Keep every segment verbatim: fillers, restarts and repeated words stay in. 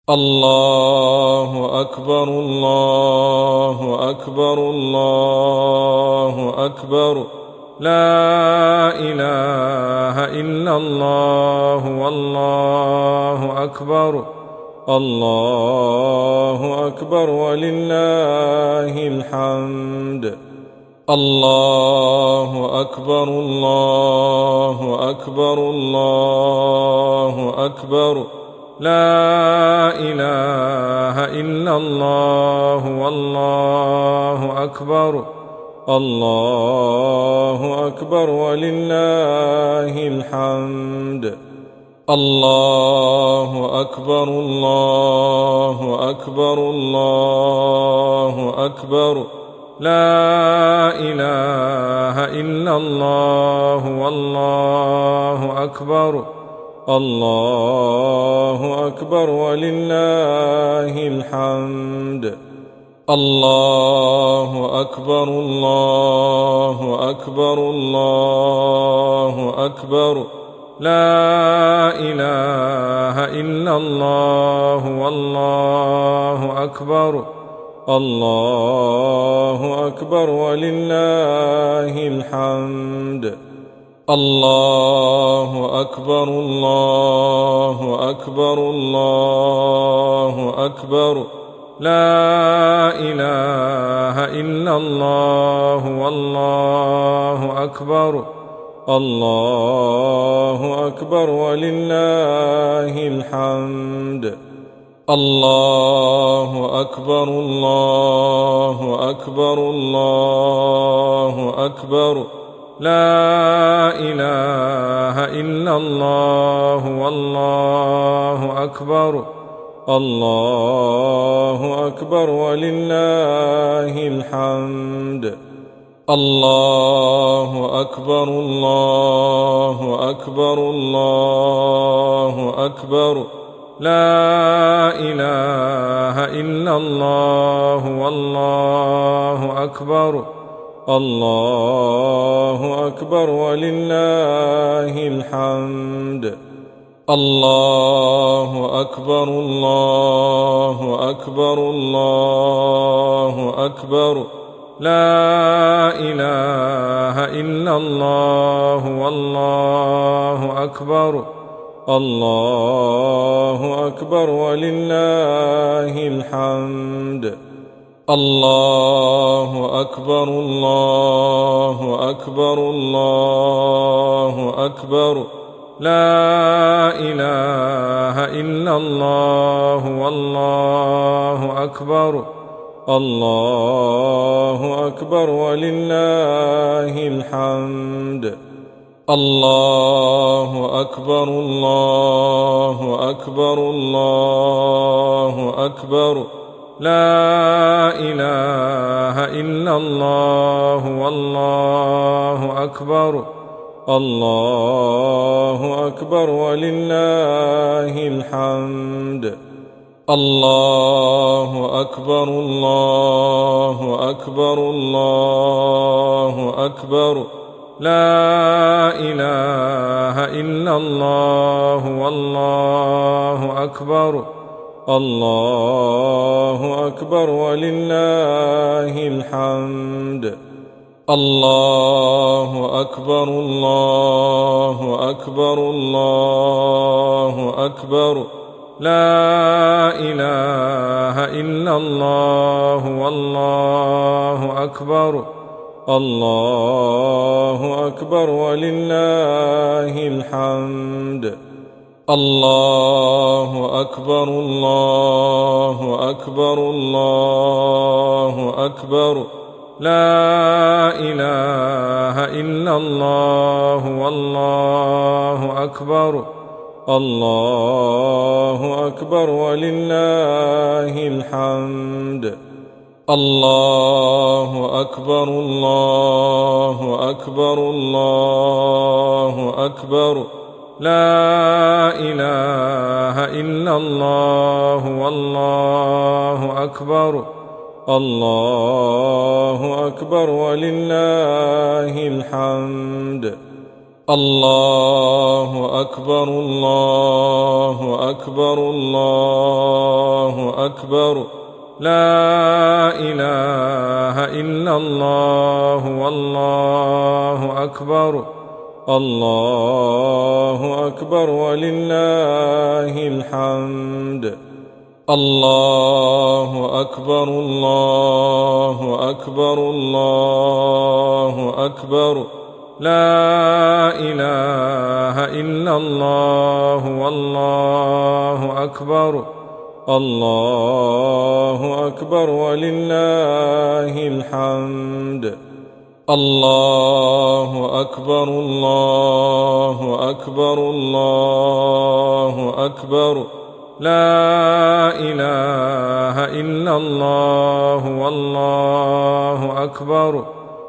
الله أكبر الله أكبر الله أكبر لا إله إلا الله والله أكبر الله أكبر ولله الحمد. الله أكبر الله أكبر الله أكبر لا إله إلا الله والله أكبر الله أكبر ولله الحمد. الله أكبر الله أكبر الله أكبر لا إله إلا الله والله أكبر الله أكبر ولله الحمد. الله أكبر الله أكبر الله أكبر لا إله إلا الله والله أكبر الله أكبر ولله الحمد. الله أكبر الله أكبر الله أكبر لا إله إلا الله والله أكبر الله أكبر ولله الحمد. الله أكبر الله أكبر الله أكبر لا إله إلا الله والله أكبر الله أكبر ولله الحمد. الله أكبر الله أكبر الله أكبر لا إله إلا الله والله أكبر الله أكبر ولله الحمد. الله أكبر الله أكبر الله أكبر لا إله إلا الله والله أكبر الله أكبر ولله الحمد. الله أكبر الله أكبر الله أكبر لا إله إلا الله والله أكبر الله أكبر ولله الحمد. الله أكبر الله أكبر الله أكبر لا إله إلا الله والله أكبر الله أكبر ولله الحمد. الله أكبر الله أكبر الله أكبر لا إله إلا الله والله أكبر الله أكبر ولله الحمد. الله أكبر الله أكبر الله أكبر لا إله إلا الله والله أكبر الله أكبر ولله الحمد. الله أكبر الله أكبر الله أكبر لا إله إلا الله والله أكبر الله أكبر ولله الحمد. الله أكبر الله أكبر الله أكبر لا إله إلا الله والله أكبر الله أكبر ولله الحمد. الله أكبر الله أكبر الله أكبر لا إله إلا الله والله أكبر الله أكبر ولله الحمد الله أكبر الله أكبر الله أكبر لا إله إلا الله والله أكبر الله أكبر ولله الحمد الله أكبر الله أكبر الله أكبر لا إله إلا الله والله أكبر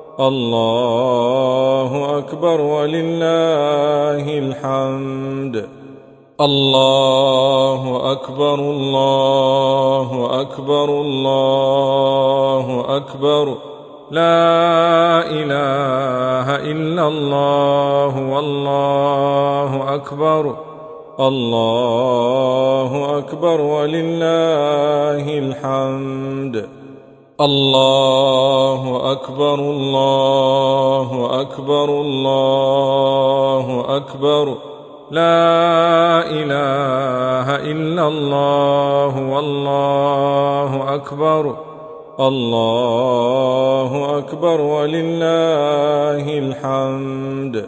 الله أكبر ولله الحمد الله أكبر الله أكبر الله أكبر لا إله إلا الله والله أكبر الله أكبر ولله الحمد الله أكبر الله أكبر الله أكبر لا إله إلا الله والله أكبر الله أكبر ولله الحمد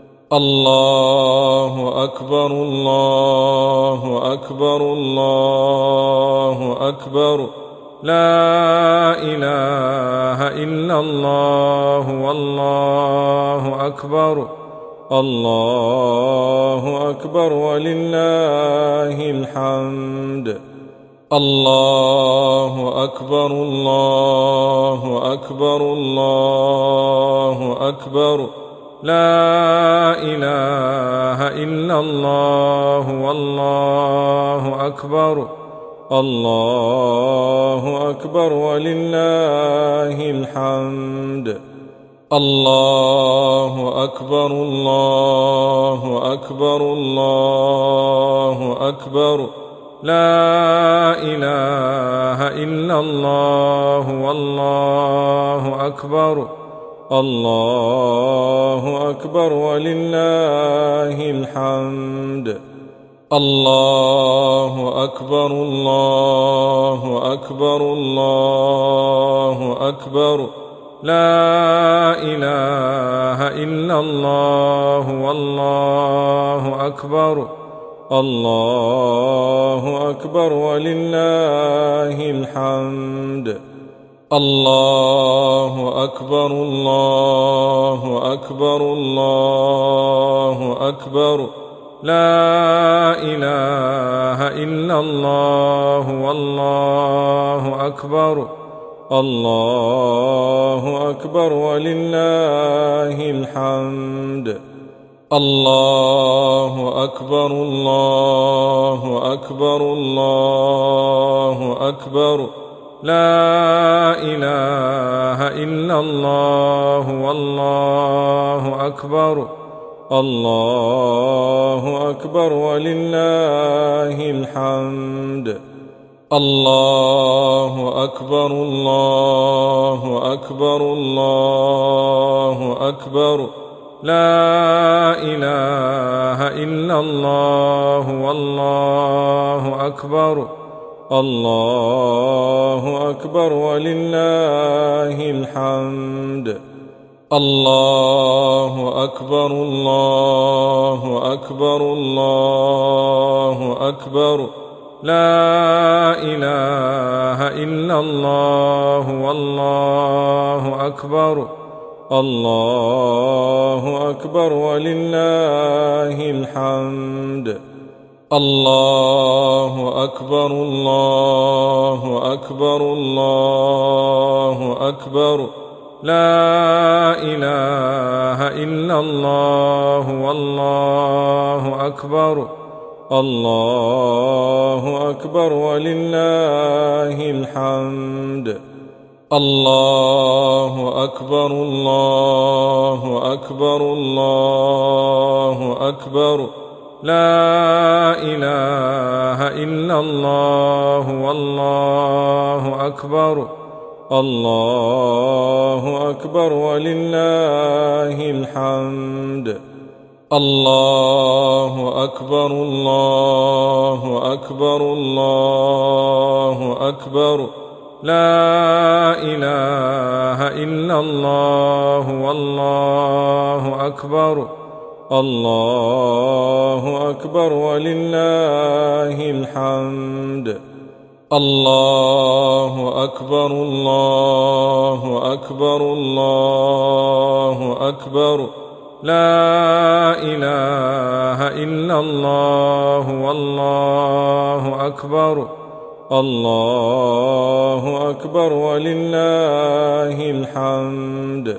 الله أكبر الله أكبر الله أكبر لا إله إلا الله والله أكبر الله أكبر ولله الحمد الله أكبر الله أكبر الله أكبر لا إله إلا الله والله أكبر الله أكبر ولله الحمد الله أكبر الله أكبر الله أكبر لا إله إلا الله والله أكبر الله أكبر ولله الحمد الله أكبر الله أكبر الله أكبر لا إله إلا الله والله أكبر الله أكبر ولله الحمد الله أكبر الله أكبر الله أكبر لا إله إلا الله والله أكبر الله أكبر ولله الحمد الله أكبر الله أكبر الله أكبر لا إله إلا الله والله أكبر الله أكبر ولله الحمد الله أكبر الله أكبر الله أكبر لا إله إلا الله والله أكبر الله أكبر ولله الحمد الله أكبر الله أكبر الله أكبر لا إله إلا الله والله أكبر الله أكبر ولله الحمد الله أكبر الله أكبر الله أكبر لا إله إلا الله والله أكبر الله أكبر ولله الحمد الله أكبر الله أكبر الله أكبر لا إله إلا الله والله أكبر الله أكبر ولله الحمد الله أكبر الله أكبر الله أكبر لا إله إلا الله والله أكبر الله أكبر ولله الحمد الله أكبر الله أكبر الله أكبر لا إله إلا الله والله أكبر الله أكبر ولله الحمد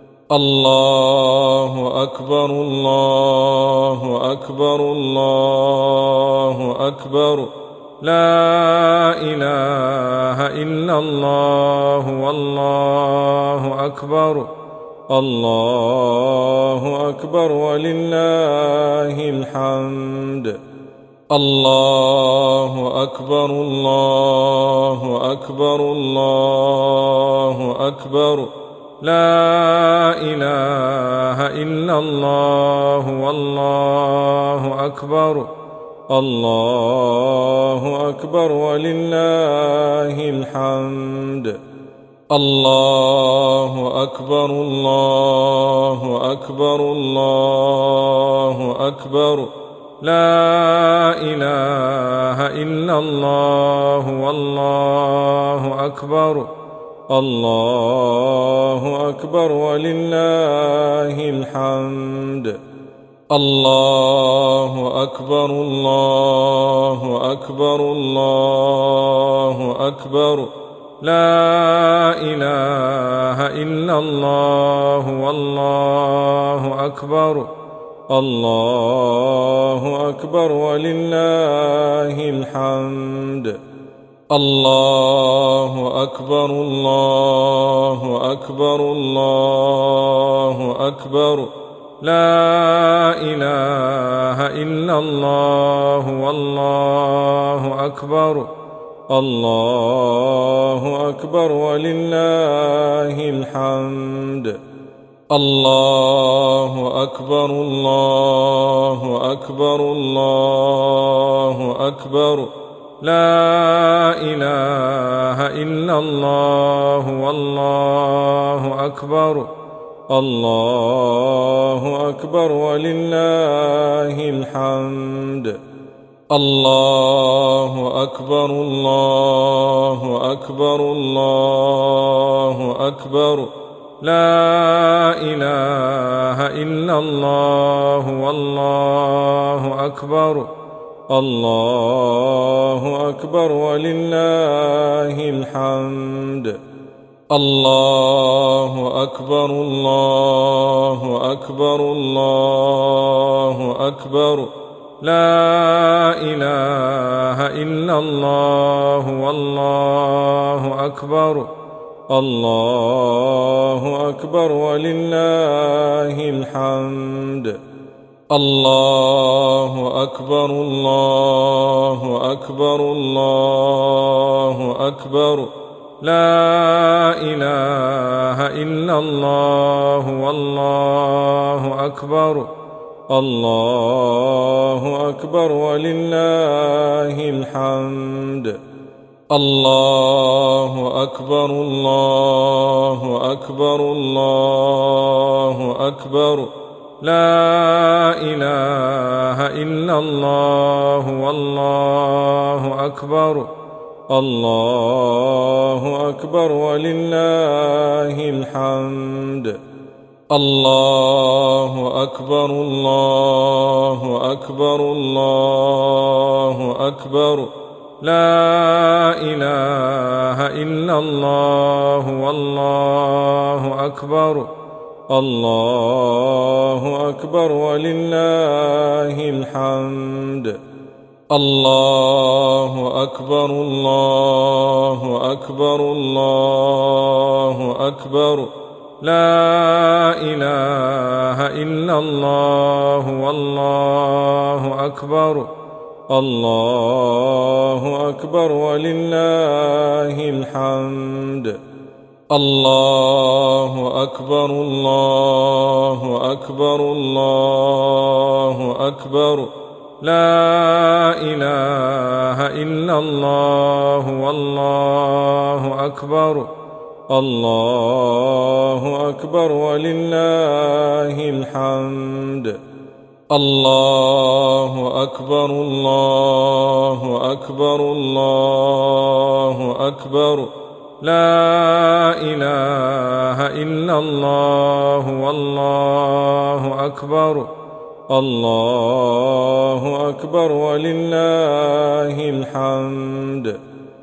الله أكبر الله أكبر الله أكبر لا إله إلا الله والله أكبر الله أكبر ولله الحمد الله أكبر الله أكبر الله أكبر لا إله إلا الله والله أكبر الله أكبر ولله الحمد الله أكبر الله أكبر الله أكبر لا إله إلا الله والله أكبر الله أكبر ولله الحمد الله أكبر الله أكبر الله أكبر لا إله إلا الله والله أكبر الله أكبر ولله الحمد الله أكبر الله أكبر الله أكبر لا إله إلا الله والله أكبر الله أكبر ولله الحمد الله أكبر الله أكبر الله أكبر لا إله إلا الله والله أكبر الله أكبر ولله الحمد الله أكبر الله أكبر الله أكبر لا إله إلا الله والله أكبر الله أكبر ولله الحمد الله أكبر الله أكبر الله أكبر لا إله إلا الله والله أكبر الله أكبر ولله الحمد الله أكبر الله أكبر الله أكبر لا إله إلا الله والله أكبر الله أكبر ولله الحمد الله أكبر الله أكبر الله أكبر لا إله إلا الله والله أكبر الله أكبر ولله الحمد الله أكبر الله أكبر الله أكبر لا إله إلا الله والله أكبر الله أكبر ولله الحمد الله أكبر الله أكبر الله أكبر لا إله إلا الله والله أكبر الله أكبر ولله الحمد الله أكبر الله أكبر الله أكبر لا إله إلا الله والله أكبر الله أكبر ولله الحمد الله أكبر الله أكبر الله أكبر لا إله إلا الله والله أكبر الله أكبر ولله الحمد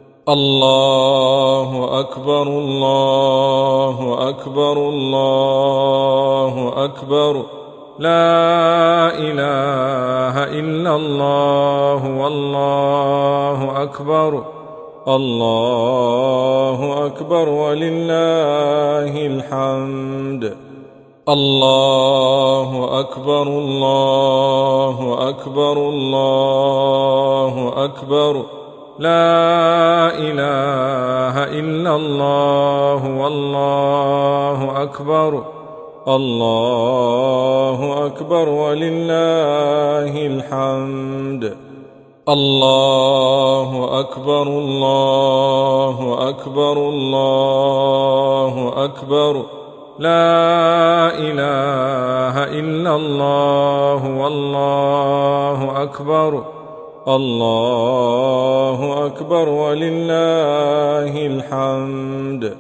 الله أكبر الله أكبر الله أكبر لا إله إلا الله والله أكبر الله أكبر ولله الحمد الله أكبر الله أكبر الله أكبر لا إله إلا الله والله أكبر الله أكبر ولله الحمد الله أكبر الله أكبر الله أكبر لا إله إلا الله والله أكبر الله أكبر ولله الحمد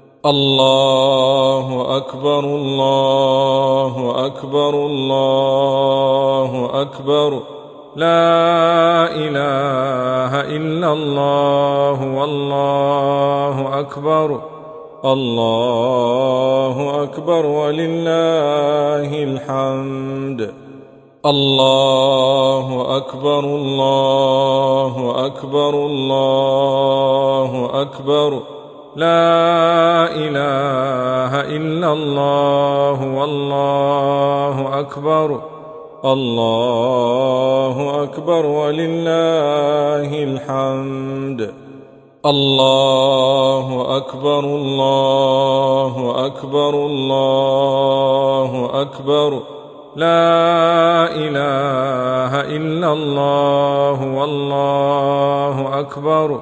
الله أكبر الله أكبر الله أكبر لا إله إلا الله والله أكبر الله أكبر ولله الحمد الله أكبر الله أكبر الله أكبر لا إله إلا الله والله أكبر الله أكبر ولله الحمد الله أكبر الله أكبر الله أكبر لا إله إلا الله والله أكبر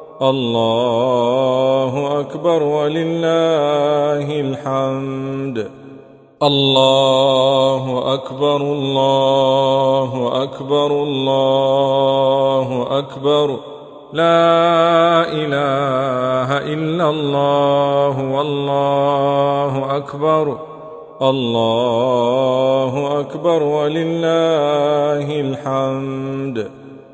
الله أكبر ولله الحمد الله أكبر الله أكبر الله أكبر لا إله إلا الله والله أكبر الله أكبر ولله الحمد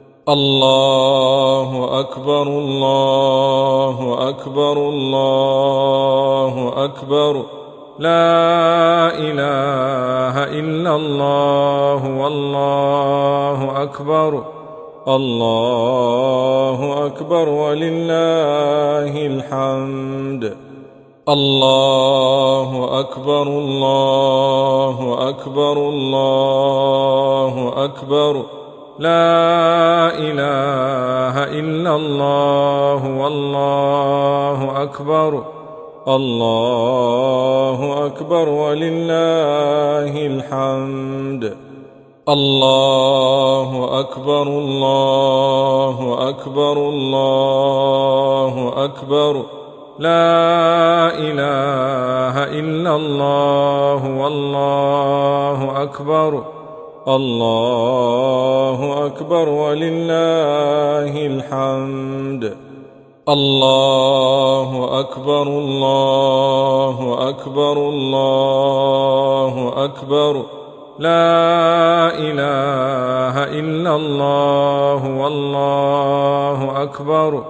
الله أكبر الله أكبر الله أكبر لا إله إلا الله والله أكبر الله أكبر ولله الحمد الله أكبر الله أكبر الله أكبر لا إله إلا الله والله أكبر الله أكبر ولله الحمد الله أكبر الله أكبر الله أكبر لا إله إلا الله والله أكبر الله أكبر ولله الحمد الله أكبر الله أكبر الله أكبر لا إله إلا الله والله أكبر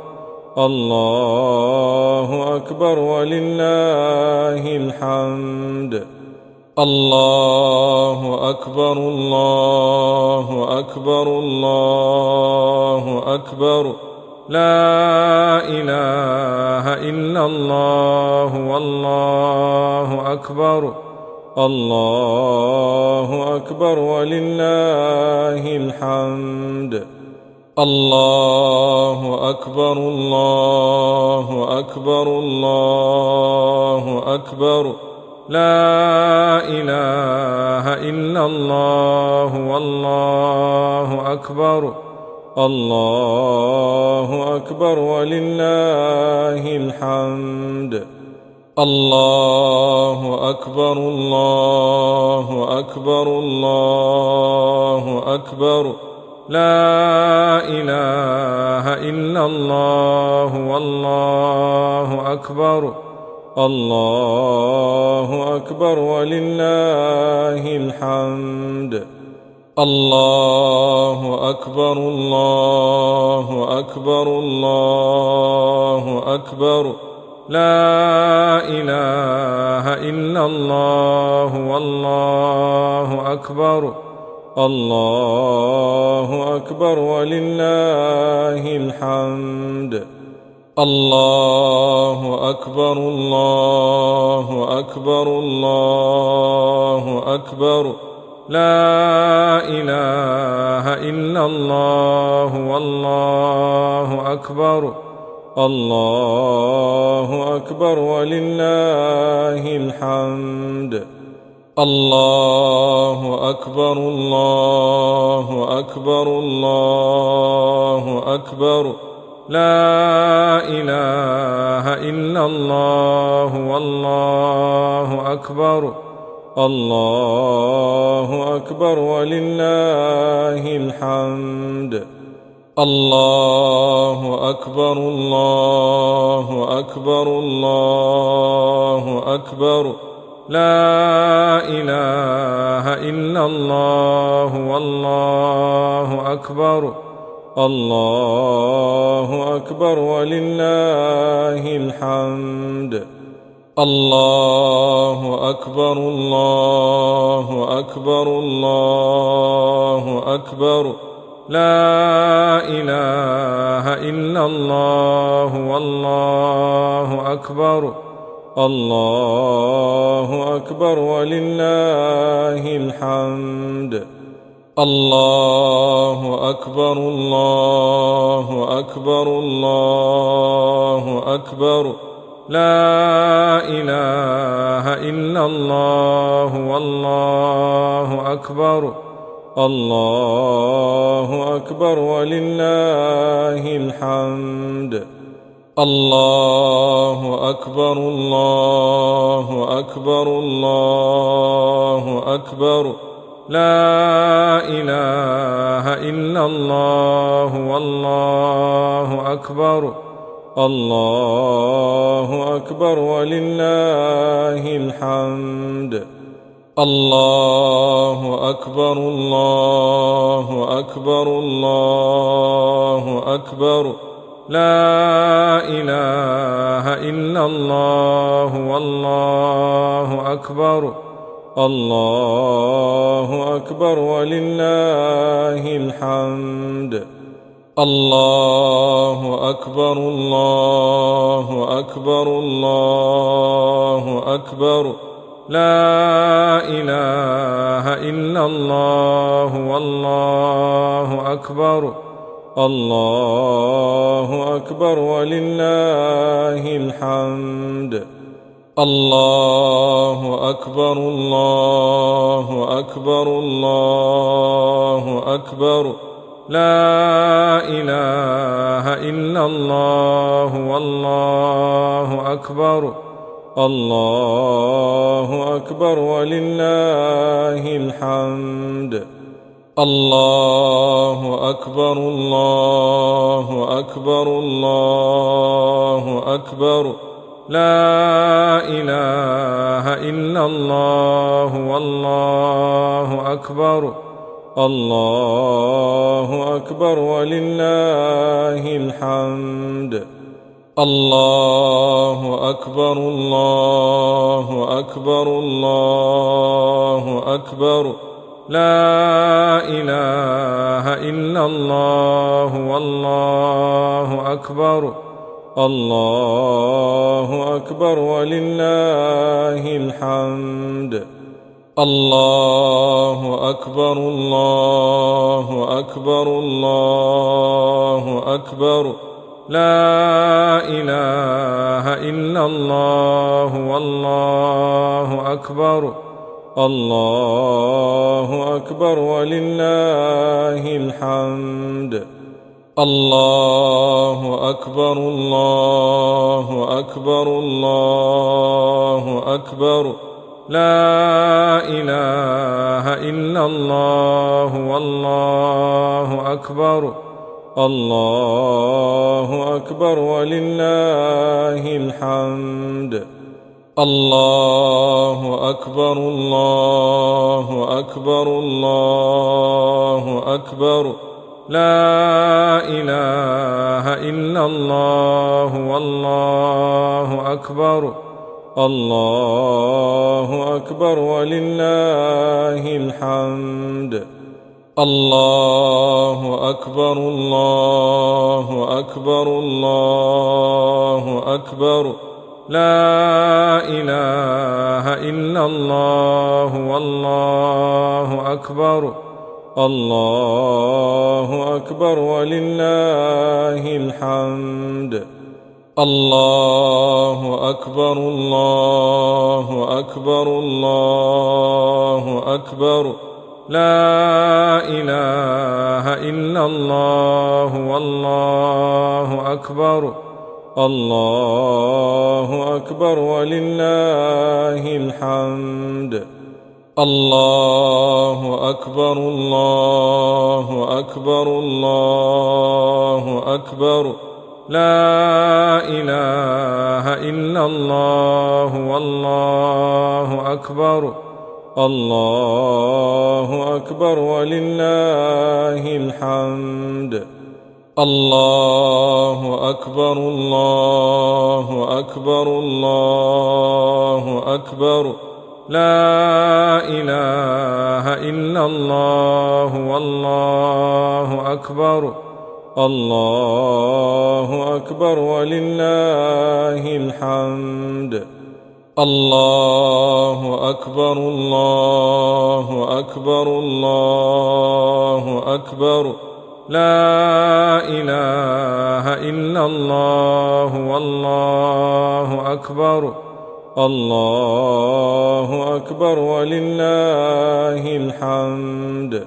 الله أكبر ولله الحمد الله أكبر الله أكبر الله أكبر لا إله إلا الله والله أكبر الله أكبر ولله الحمد الله أكبر الله أكبر الله أكبر لا إله إلا الله والله أكبر الله أكبر ولله الحمد الله أكبر الله أكبر الله أكبر لا إله إلا الله والله أكبر الله أكبر ولله الحمد الله أكبر الله أكبر الله أكبر لا إله إلا الله والله أكبر الله أكبر ولله الحمد الله أكبر الله أكبر الله أكبر لا إله إلا الله والله أكبر الله أكبر ولله الحمد الله أكبر الله أكبر الله أكبر لا إله إلا الله والله أكبر الله أكبر ولله الحمد الله أكبر الله أكبر الله أكبر لا إله إلا الله والله أكبر الله أكبر ولله الحمد الله أكبر الله أكبر الله أكبر لا إله إلا الله والله أكبر الله أكبر ولله الحمد الله أكبر الله أكبر الله أكبر لا إله إلا الله والله أكبر الله أكبر ولله الحمد الله أكبر الله أكبر الله أكبر لا إله إلا الله والله أكبر الله أكبر ولله الحمد الله أكبر الله أكبر الله أكبر لا إله إلا الله والله أكبر الله أكبر ولله الحمد الله أكبر الله أكبر الله أكبر لا إله إلا الله والله أكبر الله أكبر ولله الحمد الله أكبر الله أكبر الله أكبر لا إله إلا الله والله أكبر الله أكبر ولله الحمد الله أكبر الله أكبر الله أكبر لا إله إلا الله والله أكبر الله أكبر ولله الحمد الله أكبر الله أكبر الله أكبر لا إله إلا الله والله أكبر الله أكبر ولله الحمد. الله أكبر الله أكبر الله أكبر لا إله إلا الله والله أكبر. الله أكبر ولله الحمد. الله أكبر الله أكبر الله أكبر لا إله إلا الله والله أكبر. الله أكبر ولله الحمد. الله أكبر الله أكبر الله أكبر لا إله إلا الله والله أكبر. الله أكبر ولله الحمد. الله أكبر الله أكبر الله أكبر لا إله إلا الله والله أكبر. الله أكبر ولله الحمد. الله أكبر الله أكبر الله أكبر لا إله إلا الله والله أكبر. الله أكبر ولله الحمد. الله أكبر الله أكبر الله أكبر لا إله إلا الله والله أكبر. الله أكبر ولله الحمد. الله أكبر الله أكبر الله أكبر لا إله إلا الله والله أكبر. الله أكبر ولله الحمد. الله أكبر الله أكبر الله أكبر لا إله إلا الله والله أكبر. الله أكبر ولله الحمد.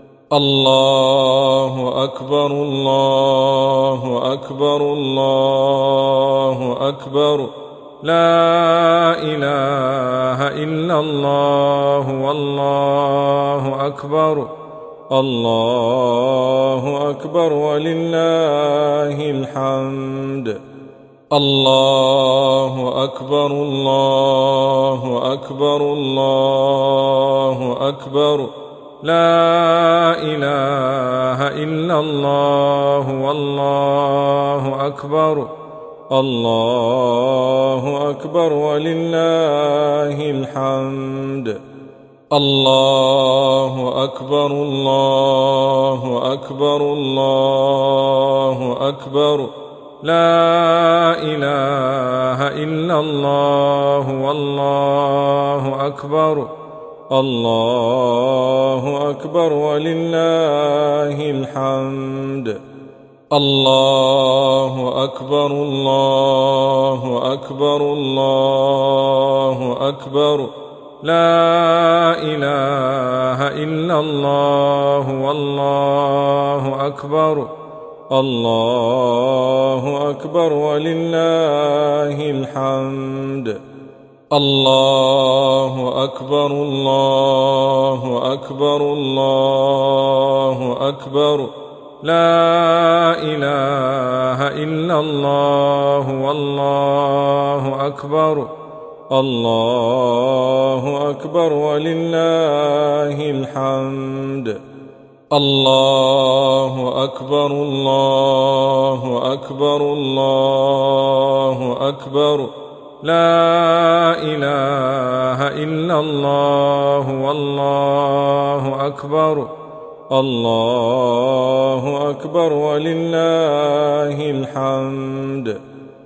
الله أكبر الله أكبر الله أكبر لا إله إلا الله والله أكبر. الله أكبر ولله الحمد. الله أكبر الله أكبر الله أكبر لا إله إلا الله والله أكبر. الله أكبر ولله الحمد. الله أكبر الله أكبر الله أكبر لا إله إلا الله والله أكبر. الله أكبر ولله الحمد. الله أكبر الله أكبر الله أكبر لا إله إلا الله والله أكبر. الله أكبر ولله الحمد. الله أكبر الله أكبر الله أكبر لا إله إلا الله والله أكبر. الله أكبر ولله الحمد. الله أكبر الله أكبر الله أكبر لا إله إلا الله والله أكبر. الله أكبر ولله الحمد.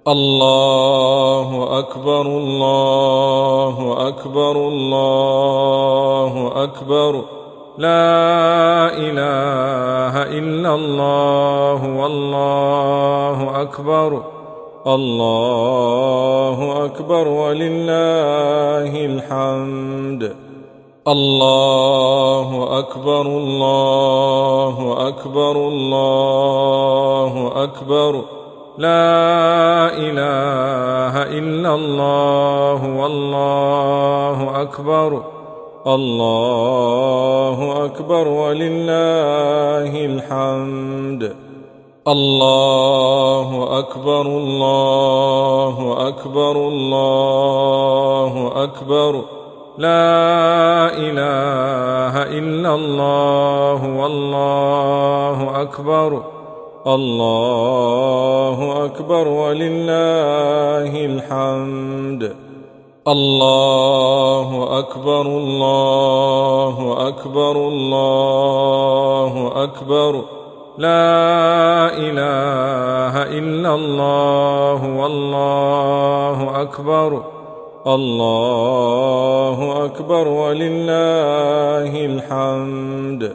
الله أكبر الله أكبر الله أكبر لا إله إلا الله والله أكبر الله أكبر ولله الحمد. الله أكبر الله أكبر الله أكبر لا إله إلا الله والله أكبر الله أكبر ولله الحمد. الله أكبر الله أكبر الله أكبر لا إله إلا الله والله أكبر الله أكبر ولله الحمد. الله أكبر الله أكبر الله أكبر لا إله إلا الله والله أكبر الله أكبر ولله الحمد. الله أكبر الله أكبر الله أكبر لا إله إلا الله والله أكبر الله أكبر ولله الحمد. الله أكبر الله أكبر الله أكبر لا إله إلا الله والله أكبر الله أكبر ولله الحمد الله أكبر الله أكبر الله أكبر لا إله إلا الله والله أكبر الله أكبر ولله الحمد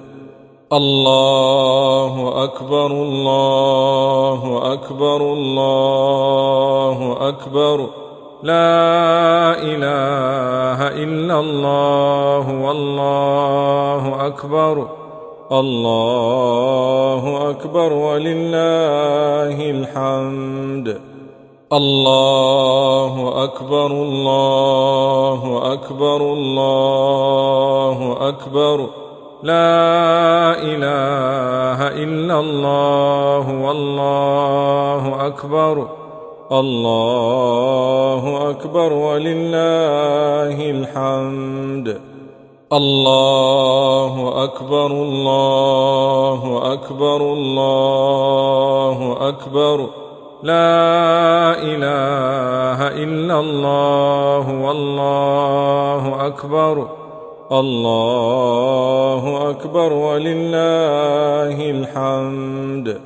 الله أكبر الله أكبر الله أكبر لا إله إلا الله والله أكبر الله أكبر ولله الحمد الله أكبر الله أكبر الله أكبر لا إله إلا الله والله أكبر الله أكبر ولله الحمد الله أكبر الله أكبر الله أكبر لا إله إلا الله والله أكبر الله أكبر ولله الحمد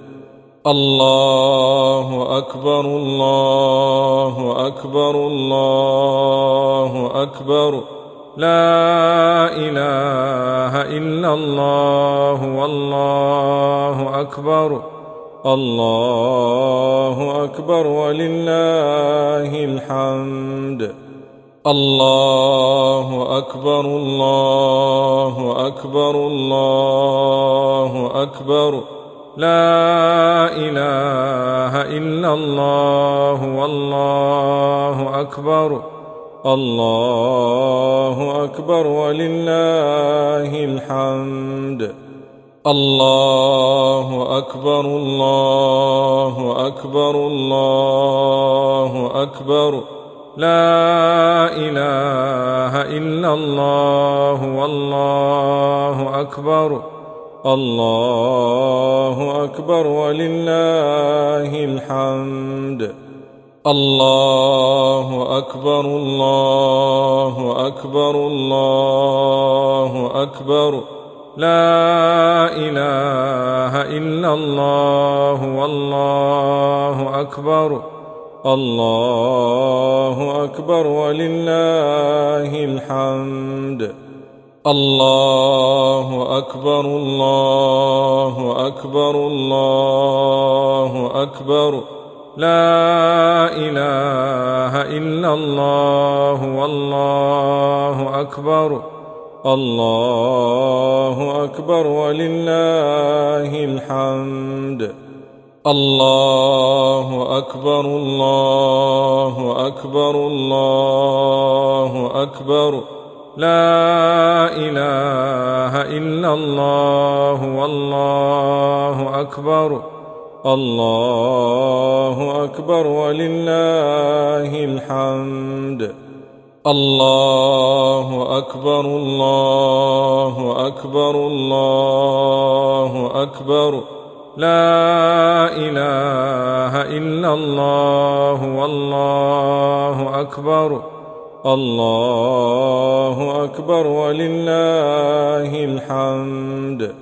الله أكبر الله أكبر الله أكبر لا إله إلا الله والله أكبر الله أكبر ولله الحمد الله أكبر الله أكبر الله أكبر لا إله إلا الله والله أكبر الله أكبر ولله الحمد الله أكبر الله أكبر الله أكبر لا إله إلا الله والله أكبر الله أكبر ولله الحمد الله أكبر الله أكبر الله أكبر لا إله إلا الله والله أكبر الله أكبر ولله الحمد الله أكبر الله أكبر الله أكبر لا إله إلا الله والله أكبر الله أكبر ولله الحمد الله أكبر الله أكبر الله أكبر لا إله إلا الله والله أكبر الله أكبر ولله الحمد الله أكبر الله أكبر الله أكبر لا إله إلا الله والله أكبر الله أكبر ولله الحمد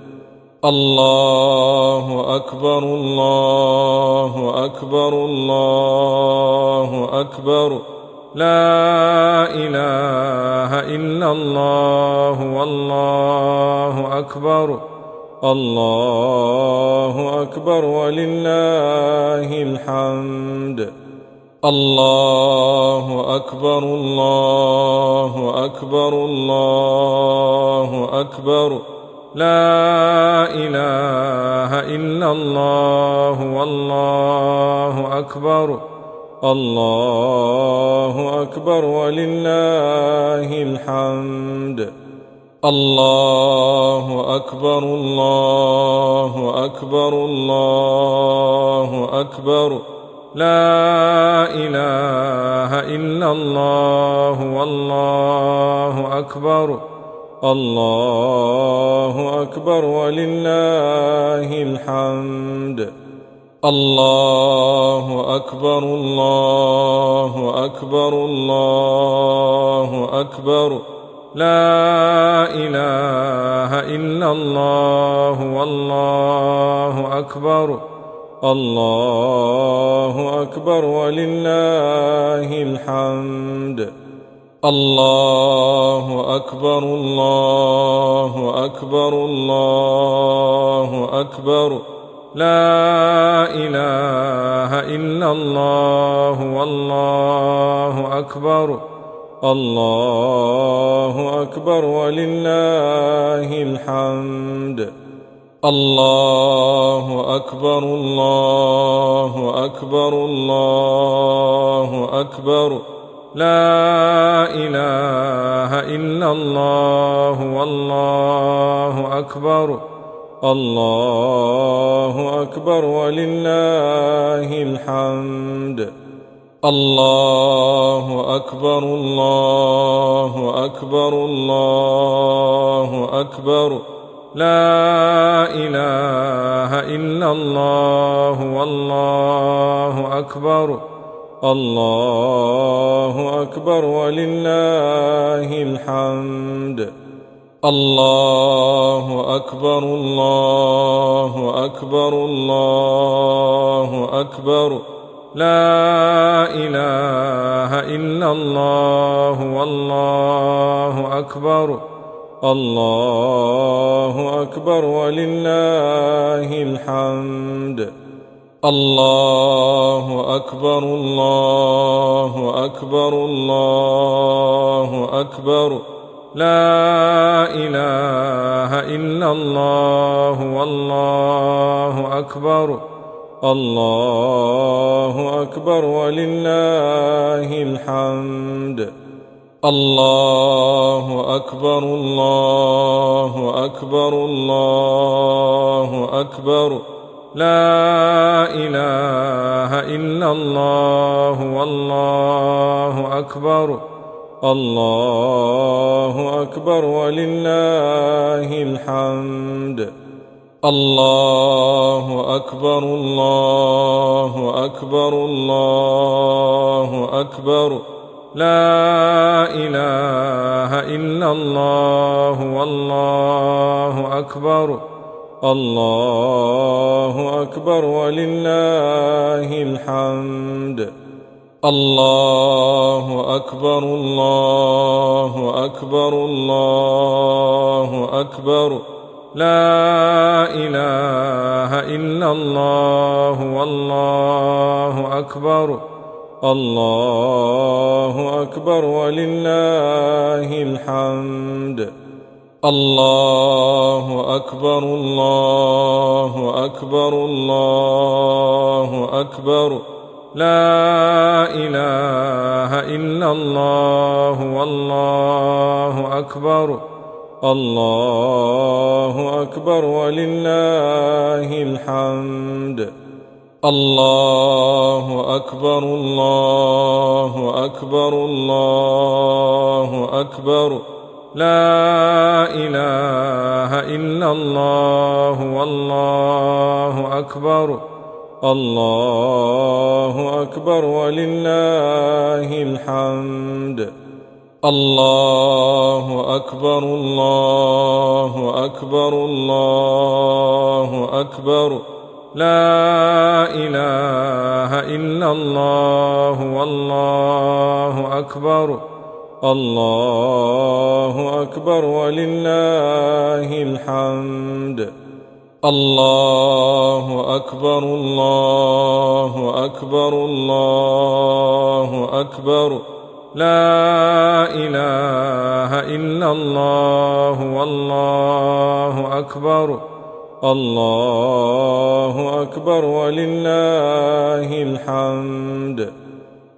الله أكبر الله أكبر الله أكبر لا إله إلا الله والله أكبر الله أكبر ولله الحمد الله أكبر الله أكبر الله أكبر لا إله إلا الله والله أكبر الله أكبر ولله الحمد الله أكبر الله أكبر الله أكبر لا إله إلا الله والله أكبر الله أكبر ولله الحمد الله أكبر الله أكبر الله أكبر لا إله إلا الله والله أكبر الله أكبر ولله الحمد الله أكبر الله أكبر الله أكبر لا إله إلا الله والله أكبر الله أكبر ولله الحمد الله أكبر الله أكبر الله أكبر لا إله إلا الله والله أكبر الله أكبر ولله الحمد الله أكبر الله أكبر الله أكبر لا إله إلا الله والله أكبر الله أكبر ولله الحمد الله أكبر الله أكبر الله أكبر لا إله إلا الله والله أكبر الله أكبر ولله الحمد الله أكبر الله أكبر الله أكبر لا إله إلا الله والله أكبر الله أكبر ولله الحمد الله أكبر الله أكبر الله أكبر لا إله إلا الله والله أكبر الله أكبر ولله الحمد الله أكبر الله أكبر الله أكبر لا إله إلا الله والله أكبر الله أكبر ولله الحمد الله أكبر الله أكبر الله أكبر لا إله إلا الله والله أكبر الله أكبر ولله الحمد الله أكبر الله أكبر الله أكبر لا إله إلا الله والله أكبر الله أكبر ولله الحمد الله أكبر الله أكبر الله أكبر لا إله إلا الله والله أكبر الله أكبر ولله الحمد الله أكبر الله أكبر الله أكبر لا إله إلا الله والله أكبر الله أكبر ولله الحمد الله أكبر الله أكبر الله أكبر لا إله إلا الله والله أكبر الله أكبر ولله الحمد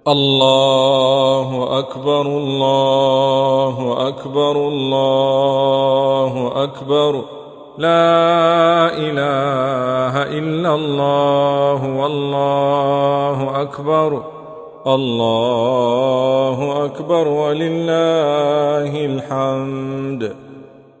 الله أكبر الله أكبر الله أكبر لا إله إلا الله والله أكبر الله أكبر ولله الحمد.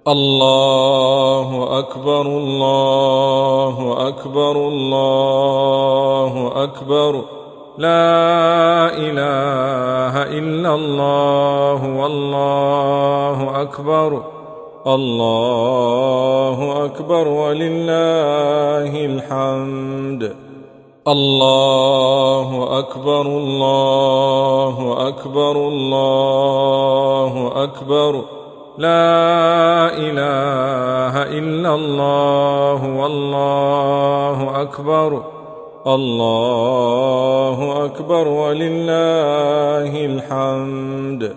الله أكبر الله أكبر الله أكبر لا إله إلا الله والله أكبر الله أكبر ولله الحمد. الله أكبر الله أكبر الله أكبر لا إله إلا الله والله أكبر الله أكبر ولله الحمد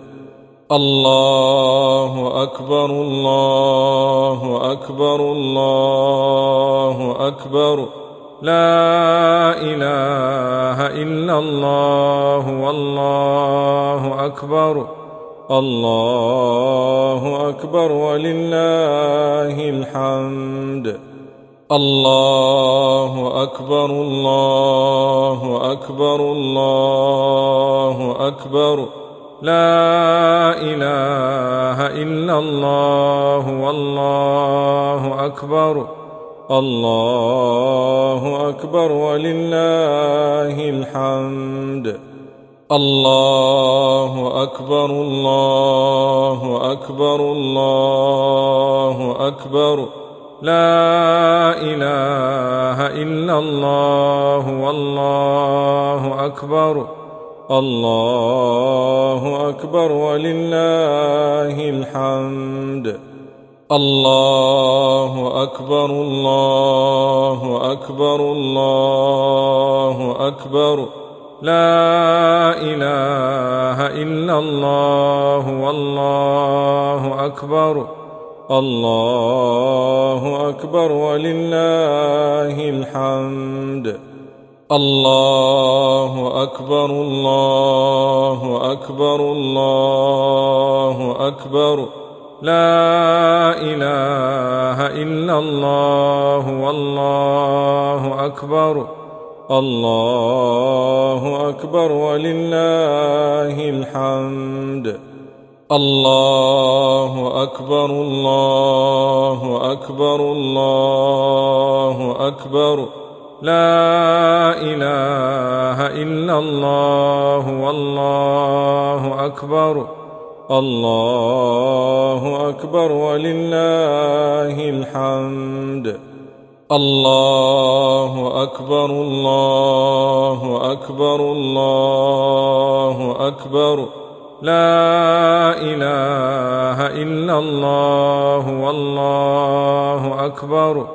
الله أكبر الله أكبر الله أكبر لا إله إلا الله والله أكبر الله أكبر ولله الحمد الله أكبر الله أكبر الله أكبر لا إله إلا الله والله أكبر الله أكبر ولله الحمد الله أكبر الله أكبر الله أكبر لا إله إلا الله والله أكبر الله أكبر ولله الحمد الله أكبر الله أكبر الله أكبر لا إله إلا الله والله أكبر الله أكبر ولله الحمد الله أكبر الله أكبر الله أكبر لا إله إلا الله والله أكبر الله أكبر ولله الحمد الله أكبر الله أكبر الله أكبر لا إله إلا الله والله أكبر الله أكبر ولله الحمد الله أكبر الله أكبر الله أكبر لا إله إلا الله والله أكبر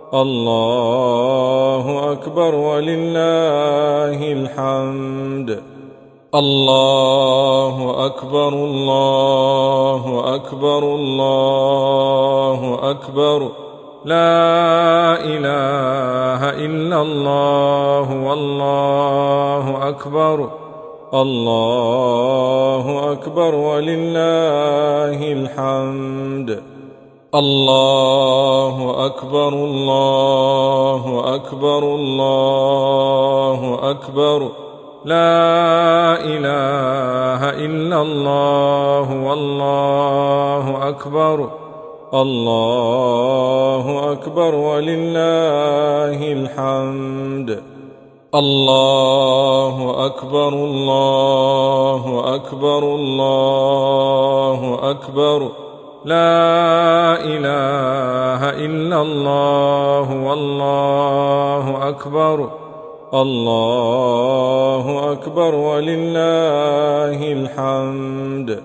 الله أكبر ولله الحمد الله أكبر الله أكبر الله أكبر لا إله إلا الله والله أكبر الله أكبر ولله الحمد الله أكبر الله أكبر الله أكبر لا إله إلا الله والله أكبر الله أكبر ولله الحمد الله أكبر الله أكبر الله أكبر لا إله إلا الله والله أكبر الله أكبر ولله الحمد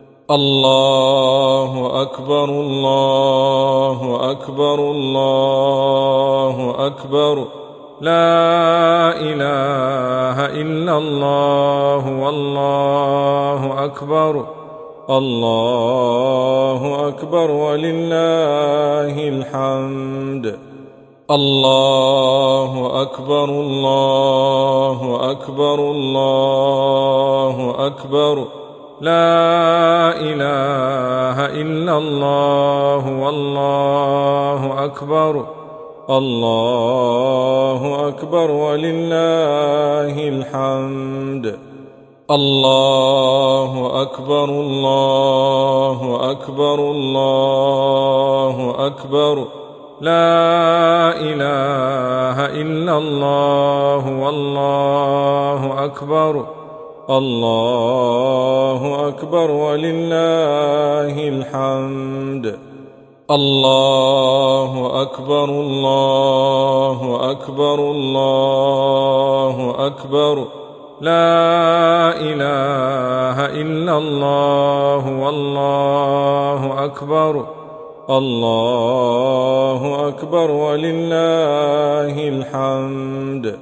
الله أكبر الله أكبر الله أكبر لا إله إلا الله والله أكبر الله أكبر ولله الحمد الله أكبر الله أكبر الله أكبر لا إله إلا الله والله أكبر الله أكبر ولله الحمد الله أكبر الله أكبر الله أكبر لا إله إلا الله والله أكبر الله أكبر ولله الحمد الله أكبر الله أكبر الله أكبر لا إله إلا الله والله أكبر الله أكبر ولله الحمد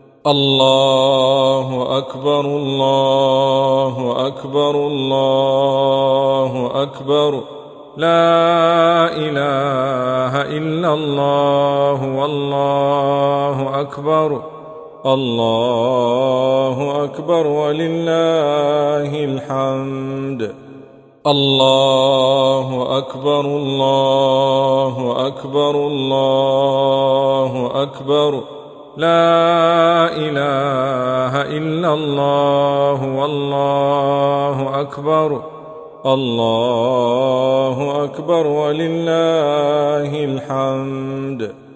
الله أكبر الله أكبر الله أكبر لا إله إلا الله والله أكبر الله أكبر ولله الحمد الله أكبر الله أكبر الله أكبر لا إله إلا الله والله أكبر الله أكبر ولله الحمد